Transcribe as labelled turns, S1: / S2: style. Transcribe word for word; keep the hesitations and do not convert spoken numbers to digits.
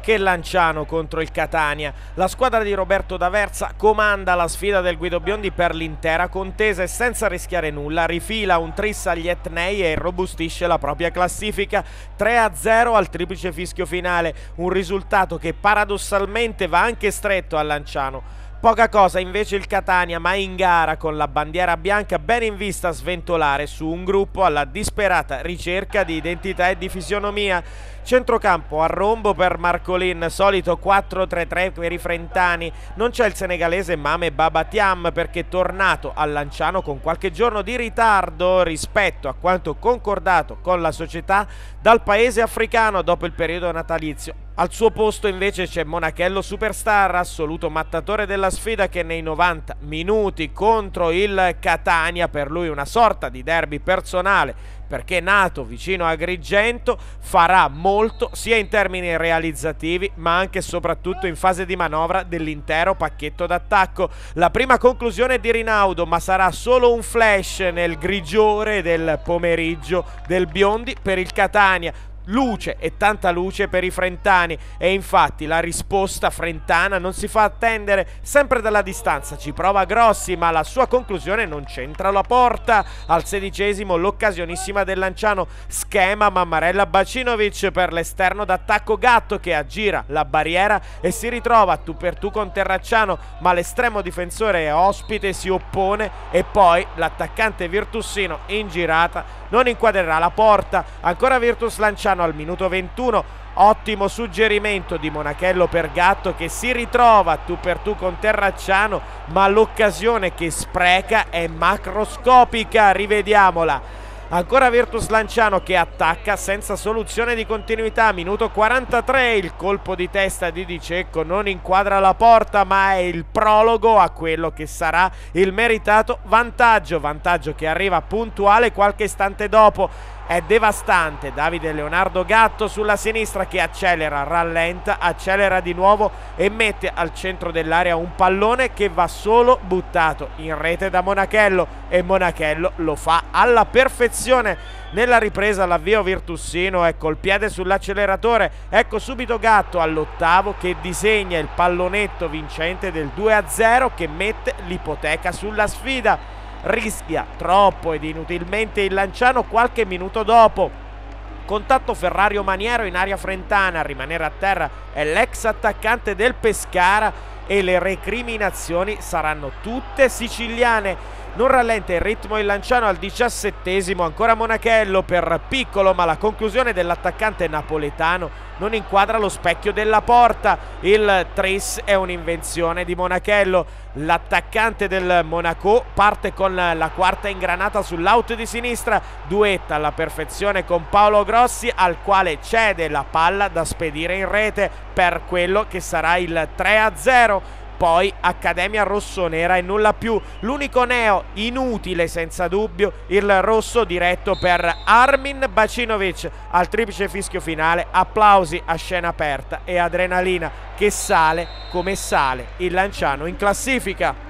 S1: che Lanciano contro il Catania. La squadra di Roberto D'Aversa comanda la sfida del Guido Biondi per l'intera contesa e senza rischiare nulla rifila un tris agli etnei e irrobustisce la propria classifica. Tre a zero al triplice fischio finale, un risultato che paradossalmente va anche stretto a Lanciano. Poca cosa invece il Catania, ma in gara con la bandiera bianca ben in vista sventolare su un gruppo alla disperata ricerca di identità e di fisionomia. Centrocampo a rombo per Marcolin, solito quattro tre tre per i frentani. Non c'è il senegalese Mame Babatiam perché tornato a Lanciano con qualche giorno di ritardo rispetto a quanto concordato con la società dal paese africano dopo il periodo natalizio. Al suo posto invece c'è Monachello superstar, assoluto mattatore della sfida, che nei novanta minuti contro il Catania, per lui una sorta di derby personale perché nato vicino a Agrigento, farà molto sia in termini realizzativi ma anche e soprattutto in fase di manovra dell'intero pacchetto d'attacco. La prima conclusione è di Rinaudo, ma sarà solo un flash nel grigiore del pomeriggio del Biondi per il Catania. Luce e tanta luce per i frentani, e infatti la risposta frentana non si fa attendere. Sempre dalla distanza ci prova Grossi, ma la sua conclusione non c'entra la porta. Al sedicesimo l'occasionissima del Lanciano, schema Mammarella Bacinovic per l'esterno d'attacco Gatto che aggira la barriera e si ritrova tu per tu con Terracciano, ma l'estremo difensore ospite si oppone e poi l'attaccante virtussino in girata non inquadrerà la porta. Ancora Virtus Lanciano al minuto ventuno, ottimo suggerimento di Monachello per Gatto che si ritrova tu per tu con Terracciano, ma l'occasione che spreca è macroscopica. Rivediamola. Ancora Virtus Lanciano che attacca senza soluzione di continuità. Minuto quarantatré, il colpo di testa di Di Cecco non inquadra la porta, ma è il prologo a quello che sarà il meritato vantaggio. Vantaggio che arriva puntuale qualche istante dopo. È devastante Davide Leonardo Gatto sulla sinistra che accelera, rallenta, accelera di nuovo e mette al centro dell'area un pallone che va solo buttato in rete da Monachello, e Monachello lo fa alla perfezione. Nella ripresa l'avvio virtussino è col piede sull'acceleratore. Ecco subito Gatto all'ottavo che disegna il pallonetto vincente del due a zero che mette l'ipoteca sulla sfida. Rischia troppo ed inutilmente il Lanciano qualche minuto dopo. Contatto Ferrario Maniero in area frentana, a rimanere a terra è l'ex attaccante del Pescara e le recriminazioni saranno tutte siciliane. Non rallenta il ritmo il Lanciano al diciassettesimo, ancora Monachello per Piccolo, ma la conclusione dell'attaccante napoletano non inquadra lo specchio della porta. Il tris è un'invenzione di Monachello. L'attaccante del Monaco parte con la quarta ingranata sull'out di sinistra, duetta alla perfezione con Paolo Grossi, al quale cede la palla da spedire in rete per quello che sarà il tre a zero. Poi Accademia rossonera e nulla più. L'unico neo inutile senza dubbio il rosso diretto per Armin Bacinovic. Al triplice fischio finale applausi a scena aperta e adrenalina che sale come sale il Lanciano in classifica.